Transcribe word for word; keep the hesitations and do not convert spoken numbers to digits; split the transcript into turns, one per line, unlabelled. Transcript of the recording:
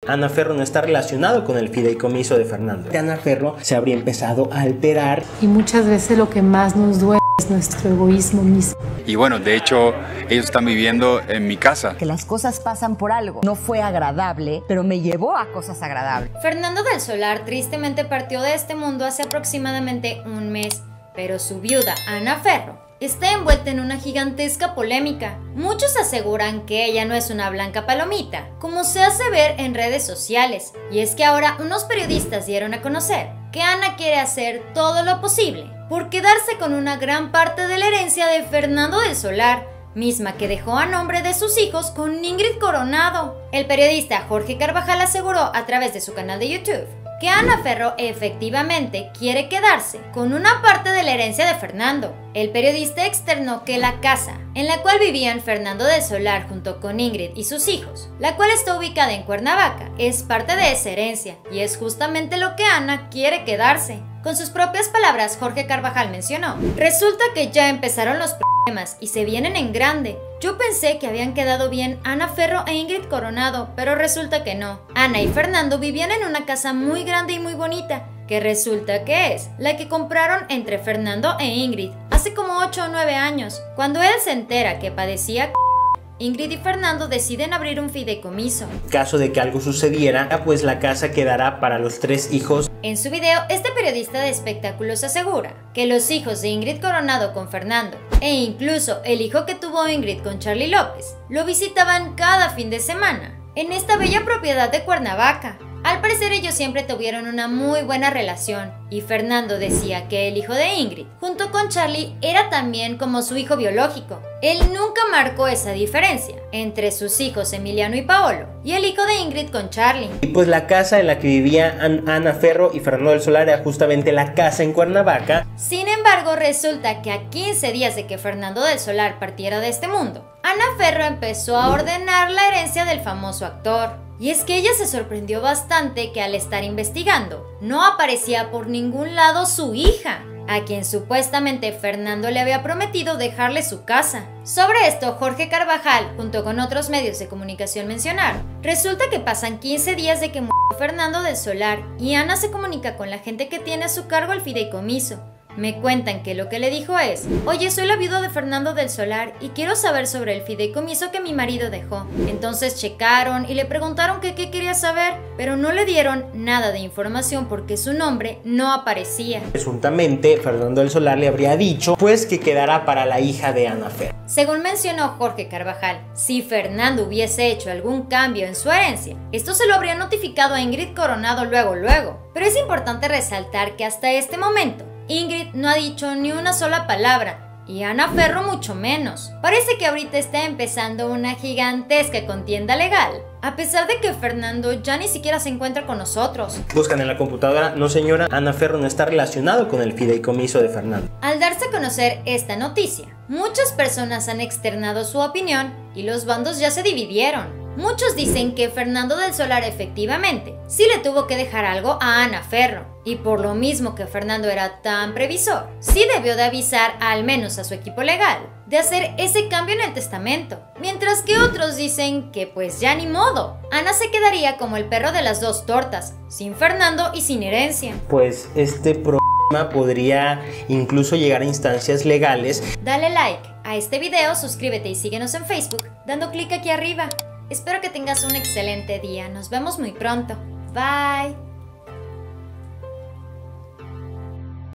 Ana Ferro no está relacionado con el fideicomiso de Fernando. Ana Ferro se habría empezado a alterar.
Y muchas veces lo que más nos duele es nuestro egoísmo mismo.
Y bueno, de hecho, ellos están viviendo en mi casa.
Que las cosas pasan por algo. No fue agradable, pero me llevó a cosas agradables.
Fernando del Solar tristemente partió de este mundo hace aproximadamente un mes, pero su viuda, Ana Ferro, está envuelta en una gigantesca polémica. Muchos aseguran que ella no es una blanca palomita, como se hace ver en redes sociales, y es que ahora unos periodistas dieron a conocer que Ana quiere hacer todo lo posible por quedarse con una gran parte de la herencia de Fernando del Solar, misma que dejó a nombre de sus hijos con Ingrid Coronado. El periodista Jorge Carvajal aseguró a través de su canal de YouTube que Ana Ferro efectivamente quiere quedarse con una parte de la herencia de Fernando. El periodista externó que la casa en la cual vivían Fernando del Solar junto con Ingrid y sus hijos, la cual está ubicada en Cuernavaca, es parte de esa herencia y es justamente lo que Ana quiere quedarse. Con sus propias palabras, Jorge Carvajal mencionó: resulta que ya empezaron los problemas y se vienen en grande. Yo pensé que habían quedado bien Ana Ferro e Ingrid Coronado, pero resulta que no. Ana y Fernando vivían en una casa muy grande y muy bonita, que resulta que es la que compraron entre Fernando e Ingrid hace como ocho o nueve años. Cuando él se entera que padecía, Ingrid y Fernando deciden abrir un fideicomiso.
En caso de que algo sucediera, pues la casa quedará para los tres hijos.
En su video, este periodista de espectáculos asegura que los hijos de Ingrid Coronado con Fernando, e incluso el hijo que tuvo Ingrid con Charly López, lo visitaban cada fin de semana en esta bella propiedad de Cuernavaca. Al parecer ellos siempre tuvieron una muy buena relación y Fernando decía que el hijo de Ingrid, junto con Charly, era también como su hijo biológico. Él nunca marcó esa diferencia entre sus hijos Emiliano y Paolo y el hijo de Ingrid con Charly.
Y pues la casa en la que vivían Ana Ferro y Fernando del Solar era justamente la casa en Cuernavaca.
Sin embargo, resulta que a quince días de que Fernando del Solar partiera de este mundo, Ana Ferro empezó a ordenar la herencia del famoso actor. Y es que ella se sorprendió bastante que al estar investigando, no aparecía por ningún lado su hija, a quien supuestamente Fernando le había prometido dejarle su casa. Sobre esto, Jorge Carvajal, junto con otros medios de comunicación, mencionaron: resulta que pasan quince días de que murió Fernando del Solar y Ana se comunica con la gente que tiene a su cargo el fideicomiso. Me cuentan que lo que le dijo es: oye, soy la viuda de Fernando del Solar y quiero saber sobre el fideicomiso que mi marido dejó. Entonces checaron y le preguntaron que qué quería saber, pero no le dieron nada de información porque su nombre no aparecía.
Presuntamente, Fernando del Solar le habría dicho pues que quedará para la hija de Ana Ferro.
Según mencionó Jorge Carvajal, si Fernando hubiese hecho algún cambio en su herencia, esto se lo habría notificado a Ingrid Coronado luego luego. Pero es importante resaltar que hasta este momento, Ingrid no ha dicho ni una sola palabra, y Ana Ferro mucho menos. Parece que ahorita está empezando una gigantesca contienda legal, a pesar de que Fernando ya ni siquiera se encuentra con nosotros.
Buscan en la computadora: no señora, Ana Ferro no está relacionado con el fideicomiso de Fernando.
Al darse a conocer esta noticia, muchas personas han externado su opinión y los bandos ya se dividieron. Muchos dicen que Fernando del Solar efectivamente sí le tuvo que dejar algo a Ana Ferro, y por lo mismo que Fernando era tan previsor, sí debió de avisar al menos a su equipo legal de hacer ese cambio en el testamento, mientras que otros dicen que pues ya ni modo, Ana se quedaría como el perro de las dos tortas, sin Fernando y sin herencia.
Pues este problema podría incluso llegar a instancias legales.
Dale like a este video, suscríbete y síguenos en Facebook dando clic aquí arriba. Espero que tengas un excelente día. Nos vemos muy pronto. Bye.